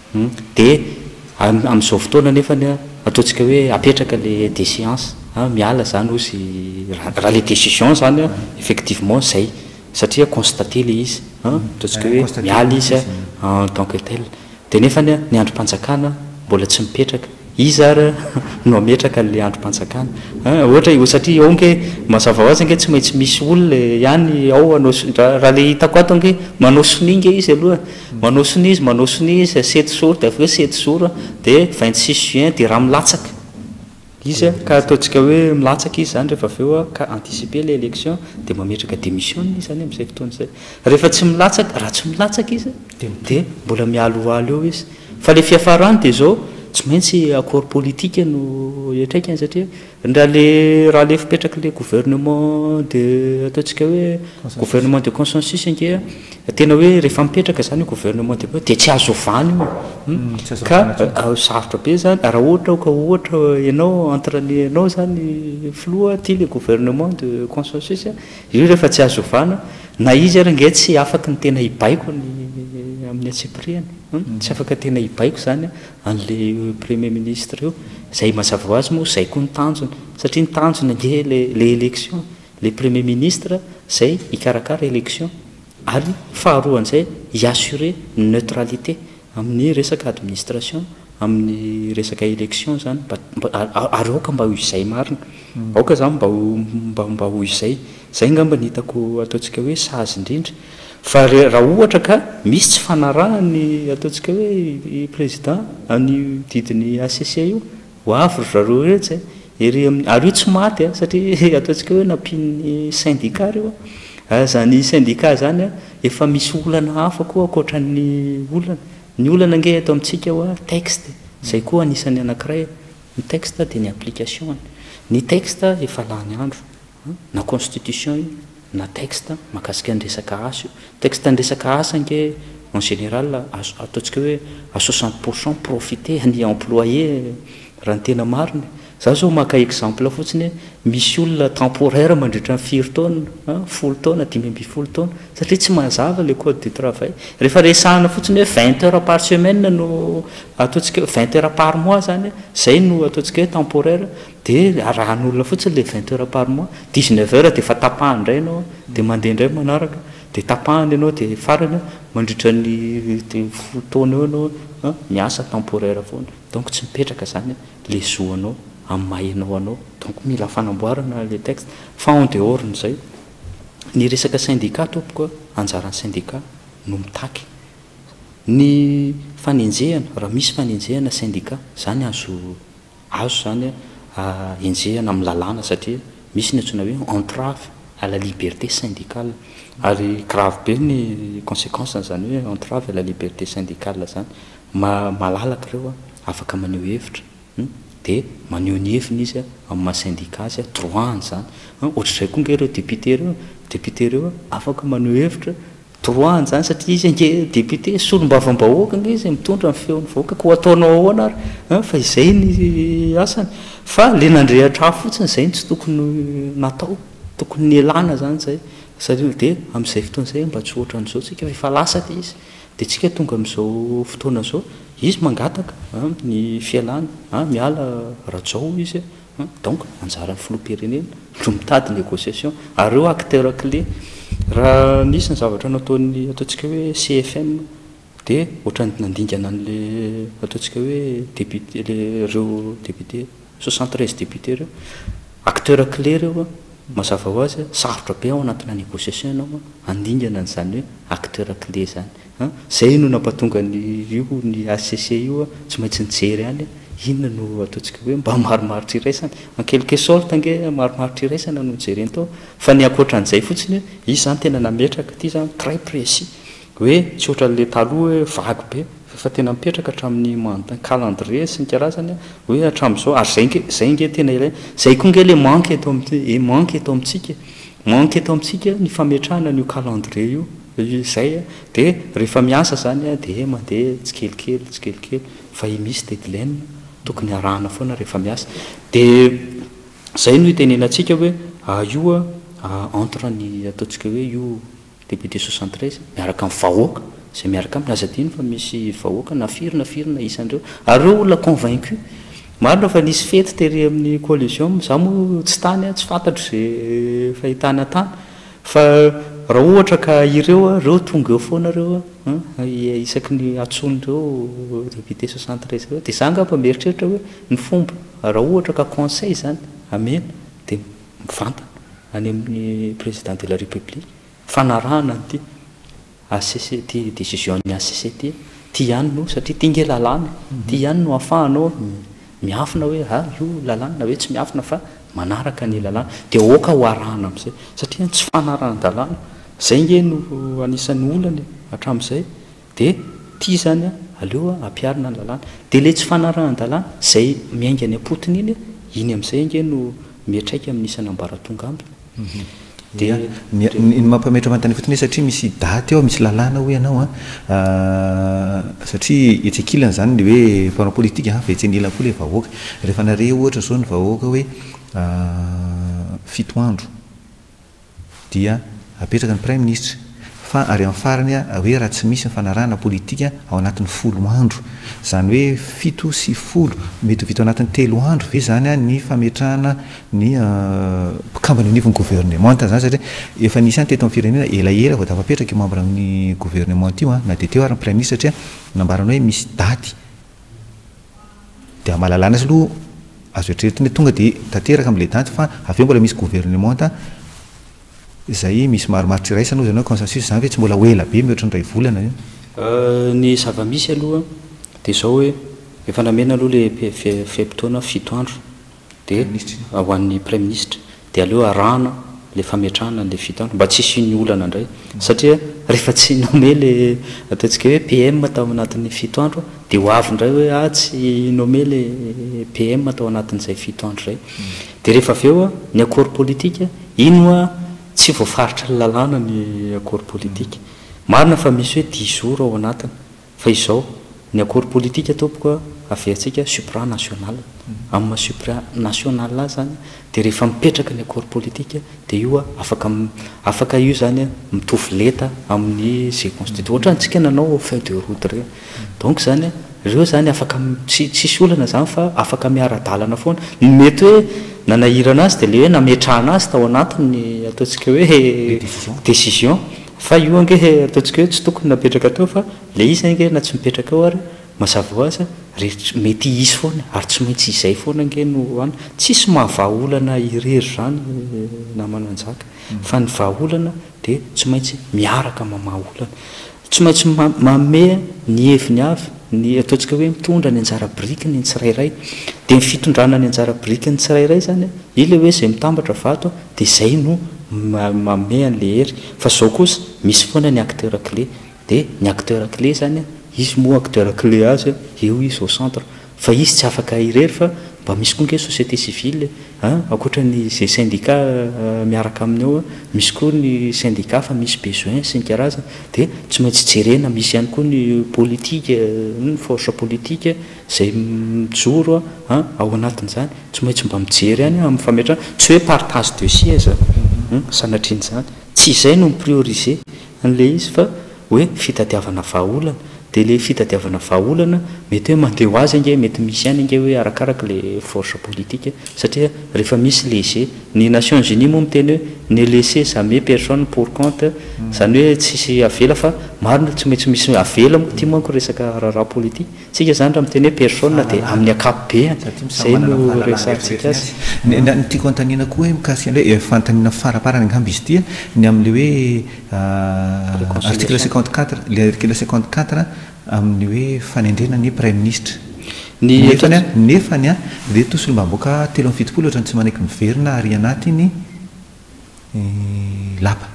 dia amin'izao fotoana nefany a ataontsika hoe apetraka le déciance miala zany ozy raha le décision zany a effectivement zay satria constate le izy ataontsika hoe miala izy en tant que tel dia nefany a ny androm-panjakana mbola tsy mipetraka izy ary no ametraka le androm-panjakana ohatra io satria ao nge mazava ho azy nge tsy maintsy misy olona ihany ao anao raha le hitako ato nge manao soni nge izy aloha manao soni izy manao soni izy sept jours dia avy hoe sept jours dia vingt six juin dia raha milatsaka izy ka ataontsika hoe milatsaka izy zany rehefa avy eo ka anticiper le élection dia mametraka démission izy zany amin'izay fotoana izay rehefa tsy milatsaka raha tsy milatsaka izy dia mbola mialoalo eo izy fa le fiafarany dia zao tsy maintsy accord politique no etraikany satria raha le raha le fipetraka le gouvernement de ataontsika hoe gouvernement de consensus nge tena hoe rehefa mipetraka zany gouvernement de dia tsy azo ovany io ka sarotra be zany raha ohatra ka ohatra ianao entre ny ianao zany filoha ty le gouvernement de consensus io rehefa tsy azo ovana na izy ary nge tsy afaka ny tena hibaiko ny amin'ny atsepriany tsy afaka tena hibaiko zany an'le premier ministre io zay mazava ho azy moa zay koa ny tanjony satria ny tanjony nge le élection le premier ministre zay hikarakara élection ary faharoan'izay hiassurer neutralité amin'ny resaka administration amin'ny resaka élection zany ary aoka mba ho izay marina aoka zany mba mba ho izay zay ngamba ny hitako ataontsika hoe sazy indrindra fa raha ohatra ka misy tsy fanarahany ataontsika hoe président any didiny A C C io ho avy zareo rehetra ery ary io tsy maty a satria ataontsika hoe nampiny syndicat reo zany syndicat zany a efa misy olana hafa koa akoatran'ny olana ny olana nge atao amintsika hoa texte zay koa anisan'ny anankiray ny texte dia ny application ny texte efa lany andro na constitution io na texte mahakasika ny resaka asa io texte ny resaka asa nge en général ataontsika hoe à soixante pour cent profiter ny employé raha ny tena mariny za zao maka exemple fotsiny misy olona temporaire mandritra ny firy taona folo taona dimy amby folo taona satria tsy mazava le code du travail rehefa resahana fotsiny hoe vingt heures par semaine no ataontsika vingt heures par mois zany zay no ataontsika hoe temporaire dia arahan'olona fotsiny le vingt heures par mois dix-neuf heures dia efa tapahany indray anao dia mandeha indray manaraka dia tapahany ianao dia farany mandritra ny folo taona eo anao miasa temporaire foana donc tsy mipetraka zany le zoanao amin'ny mahainao anao donc mila fanamboarana le texte fa en dehors n'izay ny resaka syndicat tompoka anjaran'ny syndicat no mitaky ny fanenjehana raha misy fanenjehana syndicat zany azo azo zany enjehana amin'ny lalàna satria misy ny antsoina hoe entrave à la liberté syndicale ary grave be ny conséquence zany hoe entrave à la liberté syndicale zany ma malalaka reo a afaka maneho hevitra dia maneho ny heviny izy amin'ny mahasyndicat azy droit zany ohatr'izay koa nge ireo député reo député reo afaka maneho hevitra droit zany satria izy nge député solombavam-bahoaka nge izy mitondra ny feon'ny vahoaka ko ataonao ahoana ary fa izay ny asany fa le nandrehatra afo fotsiny zay ny tsy tokony natao tokony ny elana zany zay satria dia amin'izay fotoana izay mba tsy ohatran'izao tsika efa lasaka izy dia tsika tonga amin'izao fotoana zao izy mangataka ny fialana miala rajao izy donc anjaran'ny filoham-pirenena no mitady négociation ary ireo acteur clé raha nisy ny zavatra nataony ataontsika hoe C F M dia ohatrany nandingana an'le ataontsika hoe député le reo député soixante treize député reo acteur clé reo mazava ho azy sarotra be ao anatina négociation ianao andingana n'izany hoe acteur clé zany zay no nampatonga ny io ny A C C io tsy maintsy nijery any inona no ataontsika hoe mba marimaritra iraisana en quelque sorte ange marimaritra iraisana no nijereny tao fa ny ankoatran'izay fotsiny izy zany tena nametraka ty zany très précis hoe tsy ohatran'le taloha hoe vagy be fa tena mipetraka hatramin'ny mantin calendrier sy ny karazany hoe hatramin'izao ary zay nge zay nge tena ilay zay koa nge le manque eto amin'ny manque eto amintsika manque eto amintsika ny fametrahana n'io calendrier io izay dia rehefa miasa zany dia mandeha tsikelikely tsikelikely fa misy deadline tokony arahana foana rehefa miasa dia zay no itenenantsika hoe io entre ny ataontsika hoe io député soixante treize miaraka amin'ny vahoaka zay miaraka amin'ny azadiny fa misy vahoaka na firina firina isan'ireo ary ireo olona convaincu marina fa nisy fety tery amin'ny coalition za moa tsy tany tsy fantatro zay fahitana tany fa raha ohatra ka ireo reo tonga eo foana reo isaky ny atson'ireo député soixante treize reo dia za ngamba mieritreritra hoe ny fomba raha ohatra ka conseil zany amena dia mivantana any amin'ny président de la république fanarahana n'ity A C C ty décision ny A C C ty ty ihany no satria ty nge lalàna ty ihany no ahafahanao miafina hoe a io lalàna na hoe tsy miafina fa manaraka ny lalàna dia oka ho arahana amin'izay satria tsy fanarahan-dalàna zay nge no anisan'ny olany hatramin'izay dia ty zany aleo ampiarina ny lalàna dia le tsy fanarahan-dalàna zay miainga ny ampotiny iny iny amin'izay nge no miatraika amin'ny isan'ny ambaratonga amby dia ny mampametra mantany fotony satria misy daty ao misy lalàna hoe ianao a satria etsekilana zany le hoe parent politique fa etsenila koa le vahoaka rehefa nare ohatra zao ny vahoaka hoe fito andro dia apetraka ny prime ministre fa ary amin'ny farany hoe raha tsy misy ny fanarahana politika ao anatin'ny folo andro zany hoe fito sy folo mety vita ao anatin'ny telo andro ve zany a ny fametrahana ny mpikambana anivon'ny gouvernement zany satria efa nisy any teto amin'ny firenena elaela vao tafapetraka io membre amin'ny gouvernement io a na dia teo ary ny prime ministre satria nambarana hoe misy daty dia mahalalàna azy aloha azo eritreretiny tonga dia tanteraka amin'ilay daty fa avy eo mbola misy gouvernement izay misy marimaritra iraisana zany hoe consensus zany hoe tsy mbola ho ela be mihoatra ny ray volana io ny zava-misy aloha dia zao hoe efa namena aloha le fe-pitoana fito andro dia ho an'ny prime ministre dia aleo arahana le fametrahana le fito andro mba tsy hisy ny olana indray satria rehefa tsy nome le ataontsika hoe P M tao anatin'ny fito andro dia ho avy indray hoe a tsy nome le P M tao anatin'izay fito andro zay dia rehefa avy eo ny accord politique ino a tsy voafaritra ny lalàna ny accord politique marina fa misy hoe dix jours ao anatiny fa izao ny accord politique ataopoko aveantsika supranational amin'ny supranational a zany dia rehefa mipetraka ny accord politique dia io a afaka afaka io zany mitovy leta amin'ny zay constitution ohatra ntsika nanao feuille de route reo donc zany reo zany afaka tsy tsisy olana zany fa afaka miara-dalana foana mety hoe nanahirana azy dia le hoe nametrahana azy tao anatiny ataontsika hoe décision fa io ange ataontsika hoe tsy tokony napetraka teo fa le izy ange na tsy mipetraka ao ary mazava ho azy mety isy foana ary tsy maintsy izay foana nge no any tsisy mahavaolana irery zany namananjaka fa ny vaolana dia tsy maintsy miaraka mamaolana tsy maintsy mame ny heviny avy ny ataontsika hoe mitondra ny anjara brikiny ny tsirairay dia ny fitondrana ny anjara brikiny tsirairay zany ile hoe zay mitambatra vato dia zay no mame an'le hery fa zao kosa misy foana ny acteur clé dia ny acteur clé zany izy moa acteur clé azy eo izy au centre fa izy tsy afaka irery fa mba misy koa nge société civile akoatra ny zay syndicat miaraka aminy ao misy koa ny syndicat fa misy besoin sy ny karazana dia tsy maintsy jerena misy ihany koa ny politique ny force politique zay mijoro ao anatin'izany tsy maintsy mba mijery ihany amin'ny fametrahana tsy hoe partage de siège sanatriany zany tsy izay no mipriorise n'le izy fa hoe fitadiavana vahaolana dia le fitadiavana vahaolana mety hoe mandeha ho azy ange mety misy ihany ange hoe arakaraka le force politique satria rehefa misy laissé ny Nations Unies moa miteny hoe ne laisser jamais personne pour compte zany hoe tsisy avela fa marina tsy maintsy misy avela moa ty manko resaka raharaha politique tsika zany raha miteny hoe personne dia amin'ny akapobeany zay no resantsika azy ny tiako antanina koa hoe mikasika an'le fantanina faraparany angamby izy tia ny amin'le hoe article cinquante quatre le article cinquante quatre amin'ny hoe fanendrena ny prime ministre nefany a nefany a dia tosolombamboaka telo amby fitopolo ohatrany tsy manaiky miverina ary anatiny lapa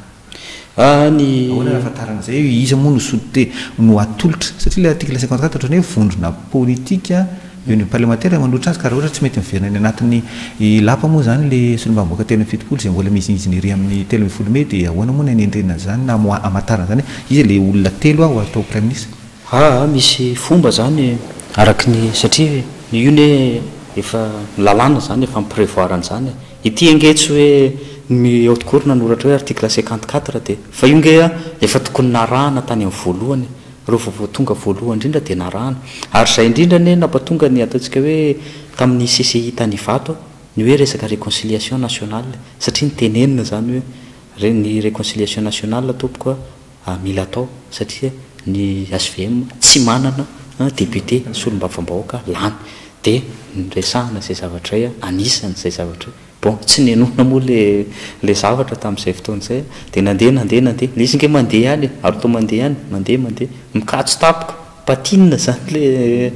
ny ahoana rahafantaran'izay izy moa no sote no atolotra satria le article cinquante quatre ohatrany hoe vondrona politika eo ny parlementaire manotra azy ka raha ohatra tsy mety miverina ny anatiny lapa moa zany le solombamboaka telo amby fitopolo zay mbola misy izy niry amin'ny telo amby folo me dia ahoana moa ny anendrena zany na mo amatarana zany izy le olona telo aho atao prime ministre a misy fomba zany araky ny satria io ne efa lalàna zany efa miprévoirany zany ity angetsy hoe ny haute cour nanoratra hoe article cinquante quatre dia fa io nge efa tokony narahana tany amin'ny voalohany rehefa voatonga voalohany indrindra dia narahana ary zay indrindra ne nampatonga ny ataontsika hoe tamin'ny C C I tany Ivato ny hoe resaka réconciliation nationale satria nytenenina zany hoe ny réconciliation nationale tompoka mila atao satria ny S V M tsy manana député solombavambahoaka lany dia nyresahana zay zavatra y anisany zay zavatra bon tsy nenona moa le le zavatra tamin'izay fotoana izay dia nandeha nandeha nandeha le izy nge mandeha any ary to mandeha any mandeha mandeha mikatso tapoka patinina zany le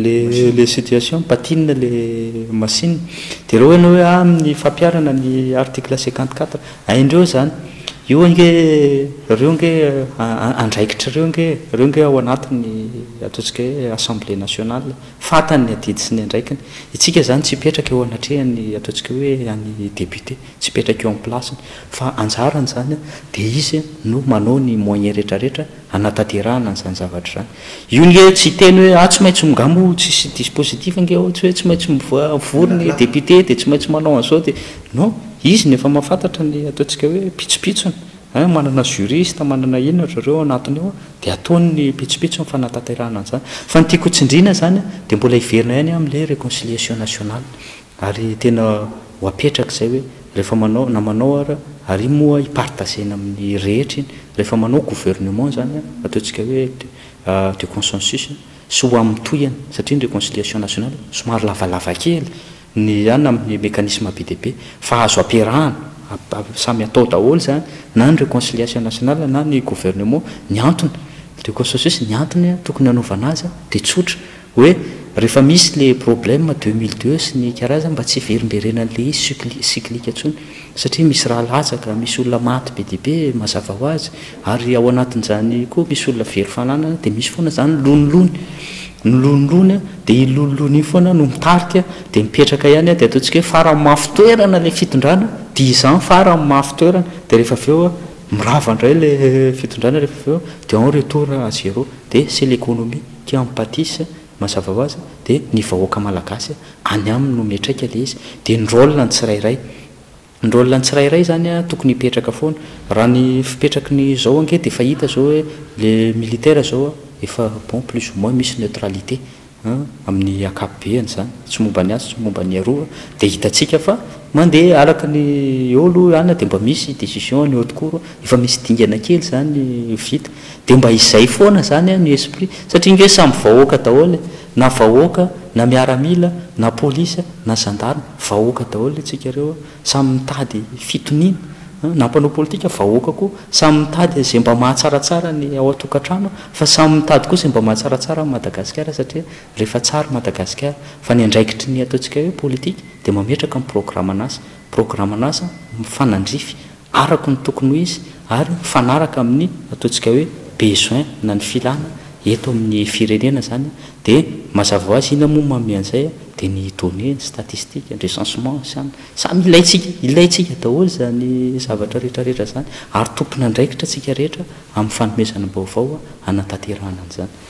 le le situation patinina le machine dia raha hoena hoe a amin'ny fampiarana ny article cinquante quatre haindreo zany io nge reo nge andraikitra reo nge reo nge ao anatiny ataontsika hoe assemblée nationale fatany adidy sy ny andraikiny itsika zany tsy hipetraka eo anatrehany ataontsika hoe any député tsy hipetraka eo amin'ny placeny fa anjarany zany dia izy no manao ny moyen rehetrarehetra anataterahana n'izany zavatra zany io nge tsy teny hoe a tsy maintsy mingamo tsisy dispositif nge ohatsy hoe tsy maintsy mivory ny député dia tsy maintsy manao an'izao dia non izy nefa mahafantatra ny ataontsika hoe pitsopitsony manana juriste manana inona zareo anatiny eo dia ataony ny pitsopitso ny fanataterahana an'izany fa nytiako tsindriana zany dia mbola hiverina ihany amin'ilay réconciliation nationale ary tena ho apetraka izay hoe rehefa manao na manao ara ary moa hipartagena amin'ny rehetra iny rehefa manao gouvernement zany ataontsika hoe de consensus sy ho amin'ny toyana satria ny réconciliation nationale somary lavalava kely ny any amin'ny mécanisme B D P fa azo ampiarahana samy atao daholo zany na ny réconciliation nationale na ny gouvernement ny antony de consensus ny antony tokony hanaovana azy dia tsotra hoe rehefa misy le problème deux mille deux sy ny karazany mba tsy verimberenan'le cyclique antsony satria misy raha latsaka misy olona maty be dia be mazava ho azy ary ao anatin'izany koa misy olona very fananana dia misy foana zany lonolony nolonolony dia ilololony iny foana no mitarika dia mipetraka ihany dia ataontsika hoe farany mafy toerana le fitondrana dia izany farany mafy toerana dia rehefa avy eo mirava indray le fitondrana rehefa avy eo dia en retour à zéro dia c'est l'économie qui en pâtisse mazava ho azy dia ny vahoaka malagasy any aminy no metraika le izy dia ny rôle ny tsirairay ny rôle ny tsirairay zany a tokony hipetraka foana raha ny fipetraky ny zao ange dia fahita zao hoe le militaire zao efa bon plus ou moins misy neutralité amin'ny akapobeany zany tsy momba ny azy tsy momba ny aroa dia hitatsika fa mandeha araka ny olo ana dia mba misy décision ny haute cour efa misy dingana kely zany vita dia mba izay foana zany ny esprit satria nge samy vahoaka daholo na vahoaka na miaramila na polisy na gendarme vahoaka daholo atsika reo samy mitady fitonina nampanao politika vahoaka koa samy mitady zay mba mahatsaratsara ny ao atokantrano fa samy mitady koa zay mba mahatsaratsara ny Madagasikara satria rehefa tsara Madagasikara fa ny andraikitry ny ataontsika hoe politika dia mametraka amin'ny programme anazy programme anazy mifanandrify araka ny tokony ho izy ary mifanaraka amin'ny ataontsika hoe besoin na ny filana eto amin'ny firenena zany dia mazava ho azy ina moa mamean'izay dia ny données ny statistique ny recensement samy samy ilayntsika ilayntsika daholo zany zavatra rehetrarehetra zany ary tompony andraikitra tsika rehetra amin'ny fanomezana baovao anatanterahana an'izany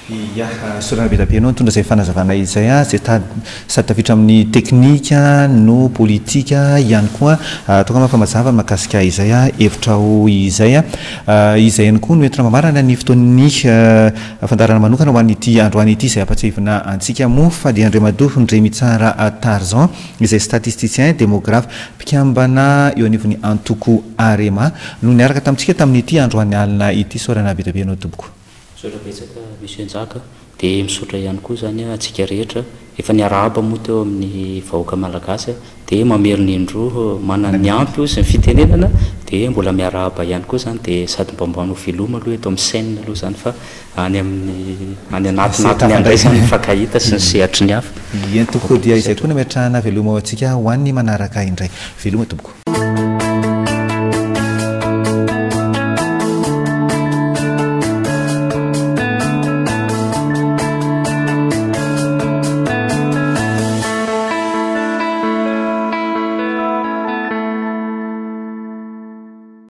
ya sorana be tabe anao nitondra izay fanazavana izay a zay sady tafiditra amin'ny teknika no politika ihany koa toka mafa mazava mahakasika izay a hevitra ho izay a izay ihany koa no entina mamarana ny fotoan'ny fandarana manokana ho an'ity androany ity izay apatsahivina antsika moa fa dia André Madou Ndremy Tsara Tarzan izay statisticien démographe mpikambana eo anivon'ny antoko Arema no niaraka tamintsika tamin'ity androany alina ity sorana be tabe anao tompoko. Sotra betsaka misy anjaka dia misotra ihany koa zany atsika rehetra efa niarahaba moa teo amin'ny vahoaka malagasy dia mamerina indroa manana ny ampy io sy ny fitenenana dia mbola miarahaba ihany koa zany dia sady mbambano veloma aloha eto amin'ny scène aloha zany fa any amin'ny any anatinatiny andraisany fakahita sy ny sehatry ny hafa. Ien tompoko dia izay koa no miatrahana veloma ao antsika ho an'ny manaraka indray veloma tompoko.